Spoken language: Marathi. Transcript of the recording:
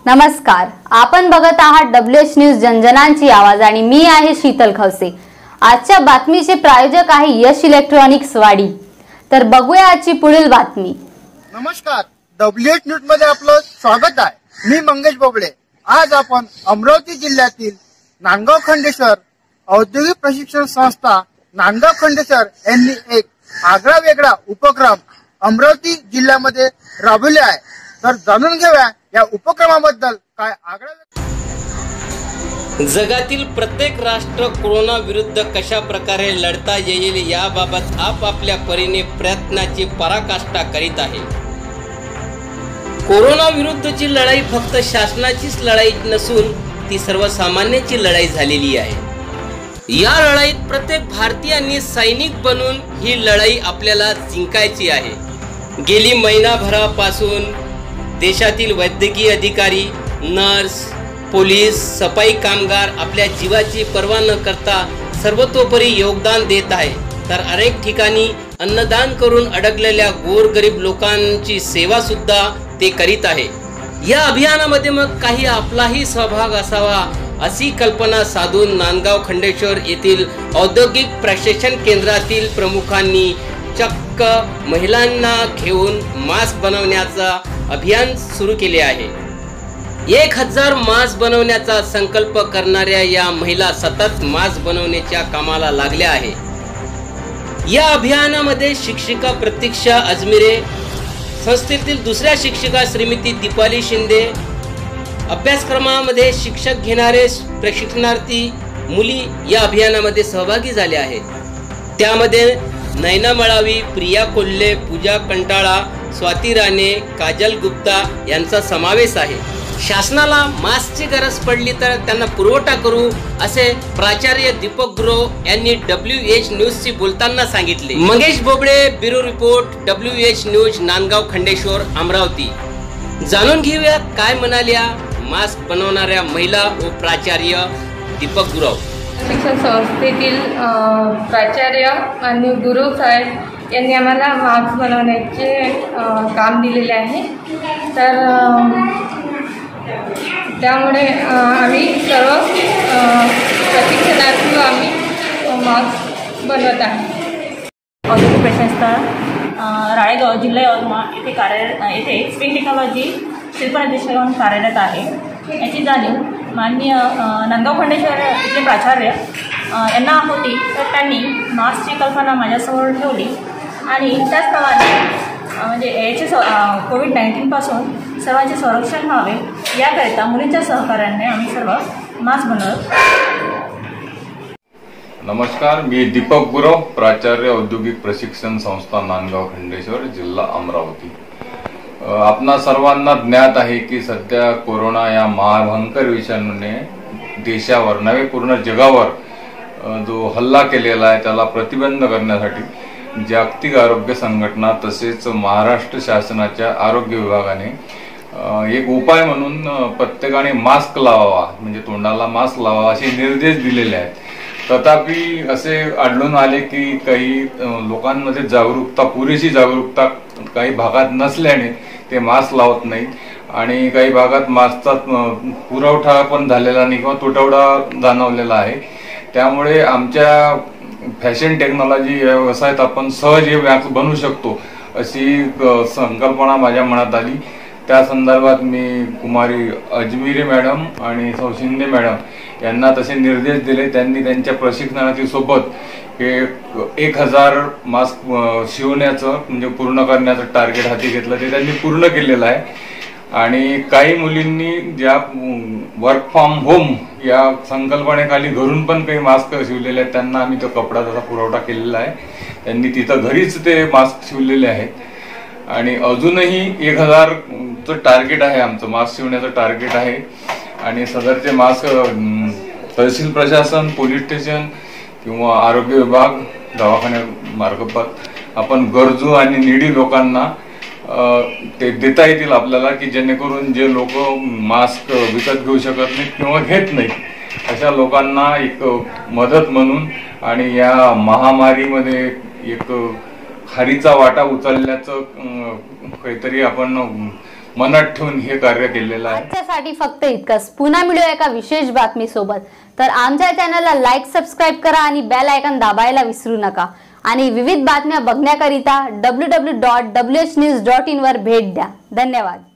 नमस्कार, आपण बघत आहात WH न्यूज जनजनांची आवाज आणि मी आहे शीतल खवसे। आजच्या बातमीचे प्रायोजक आहे यश इलेक्ट्रॉनिक्स वाडी। तर बघूया आजची पुढील बातमी। नमस्कार, WH न्यूज मध्ये आपलं स्वागत आहे। मी मंगेश बोबडे। आज आपण अमरावती जिल्ह्यातील नांदगाव खंडेश्वर औद्योगिक प्रशिक्षण संस्था नांदगाव खंडेश्वर यांनी एक आगळा वेगळा उपक्रम अमरावती जिल्ह्यामध्ये राबवले आहे। तर जाणून घेऊया या उपक्रमाबद्दल काय आगळा। जगातील प्रत्येक राष्ट्र कोरोना विरुद्ध कशा प्रकारे लढता येईल याबाबत आपापल्या परीने प्रयत्नाची पराकाष्ठा करीत आहे। कोरोना विरुद्धची लढाई फक्त शासनाचीच लढाई नसून ती सर्वसामान्यांची लढाई झालेली आहे। या लढाईत प्रत्येक भारतीयांनी सैनिक बनून ही लढाई आपल्याला जिंकायची आहे। गेली महिनाभरापासून देशातील वैद्यकीय अधिकारी, नर्स, पोलीस, सफाई कामगार आपल्या जीवाची पर्वा न करता सर्वतोपरी योगदान देत आहे। तर अनेक ठिकाणी अन्नदान करून अडकलेल्या गोरगरीब लोकांची सेवा सुद्धा ते करीत आहे। या अभियानामध्ये मग काही आपलाही सहभाग असावा अशी कल्पना साधून नांदगाव खंडेश्वर येथील औद्योगिक प्रशिक्षण केंद्रातील प्रमुखांनी चक्क महिलांना घेऊन मास्क बनवण्याचा अभियान सुरू केले आहे। 1000 मास्क बनवण्याचा संकल्प करणाऱ्या या महिला सतत मास्क बनवण्याच्या कामाला लागल्या आहे। या अभियानामध्ये शिक्षिका प्रतीक्षा अजमिरे, संस्थेतील दुसऱ्या शिक्षिका श्रीमती दीपाली शिंदे, अभ्यासक्रमामध्ये शिक्षक घेणारे प्रशिक्षणार्थी मुली या अभियानामध्ये सहभागी झाले आहेत। त्यामध्ये नैना मळावी, प्रिया कोल्हे, पूजा कंटाळा, स्वाती राणे, काजल गुप्ता यांचा समावेश आहे। शासनाला मास्कची गरज पडली तर त्यांना पुरवठा करू असे प्राचार्य दीपक गुरव यांनी WH न्यूजशी बोलताना सांगितले। Mangesh Bobde, bureau report, WH news, Nandgaon Khandeshwar, Amravati. जाणून घेऊया काय म्हणाल्या मास्क बनवणाऱ्या महिला व प्राचार्य दीपक गुरव। शिक्षण संस्थेतील प्राचार्य आणि गुरु साहेब यांनी आम्हाला मास्क बनवण्याचे काम दिलेले आहे। तर त्यामुळे आम्ही सर्व प्रशिक्षणार्थी आम्ही मास्क बनवत आहे। औद्योगिक प्रशिक्षण राळेगाव जिल्हा यवतमाळ येथे स्प्रिंग टेक्नॉलॉजी शिल्पनिदेशक म्हणून कार्यरत आहे। याची जाणीव माननीय नांदगाव खंडेश्वर इथले प्राचार्य यांना होती, तर त्यांनी मास्कची कल्पना माझ्यासमोर ठेवली आणि त्याचप्रमाणे म्हणजे याचे कोविड-19 पासून सर्वांचे संरक्षण व्हावे याकरिता मुलींच्या सहकार्याने आम्ही सर्व मास्क बनवत। नमस्कार, मी दीपक गुरव, प्राचार्य औद्योगिक प्रशिक्षण संस्था नांदगाव खंडेश्वर, जिल्हा अमरावती। आपणा सर्वांना ज्ञात आहे की सध्या कोरोना या महाभयंकर विषाणूने देशावर नव्हे पूर्ण जगावर जो हल्ला केलेला आहे त्याला प्रतिबंध करण्यासाठी जागतिक आरोग्य संघटना तसेच महाराष्ट्र शासनाच्या आरोग्य विभागाने एक उपाय म्हणून प्रत्येकाने मास्क लावावा, म्हणजे तोंडाला मास्क लावावा असे निर्देश दिलेले आहेत। तथापि असे आढळून आले की काही लोकांमध्ये जागरूकता, पुरेशी जागरूकता काही भागात नसल्याने ते मास्क लावत नाहीत आणि काही भागात मास्कचा पुरवठा पण झालेला नाही किंवा तुटवडा जाणवलेला आहे। त्यामुळे आमच्या फॅशन टेक्नॉलॉजी या व्यवसायात आपण सहज हे मास्क बनवू शकतो अशी संकल्पना माझ्या मनात आली। त्या संदर्भात मी कुमारी अजमिरे मॅडम आणि सौ शिंदे मॅडम यांना तसे निर्देश दिले। त्यांनी त्यांच्या प्रशिक्षणार्थी सोबत हे 1000 मास्क शिवण्याचं म्हणजे पूर्ण करण्याचं टार्गेट हाती घेतलं, ते त्यांनी पूर्ण केलेलं आहे। आणि काही मुलींनी ज्या वर्क फ्रॉम होम या संकल्पनेखाली घरून पण काही मास्क शिवलेले आहेत त्यांना आम्ही तो कपडा त्याचा पुरवठा केलेला आहे। त्यांनी तिथं घरीच ते मास्क शिवलेले आहेत आणि अजूनही 1000चं टार्गेट आहे, आमचं मास्क शिवण्याचं टार्गेट आहे। आणि सदरचे मास्क तहसील प्रशासन, पोलीस स्टेशन किंवा आरोग्य विभाग, दवाखान्यामार्फत आपण गरजू आणि निडी लोकांना ते देता येतील आपल्याला, की जेणेकरून जे लोक मास्क विकत घेऊ शकत नाहीत किंवा घेत नाहीत अशा लोकांना एक मदत म्हणून आणि या महामारीमध्ये एक खारीचा वाटा उचलण्याचं काहीतरी आपण मनात ठेवून हे कार्य केलेलं आहे. आजच्यासाठी फक्त इतकंच. पुन्हा मिळूया एका विशेष बातमी सोबत. तर आमच्या चॅनलला लाईक, सबस्क्राईब करा आणि बेल आयकॉन दाबायला विसरू नका. आणि विविध बातम्या बघण्याकरिता www.whnews.in वर भेट द्या. धन्यवाद.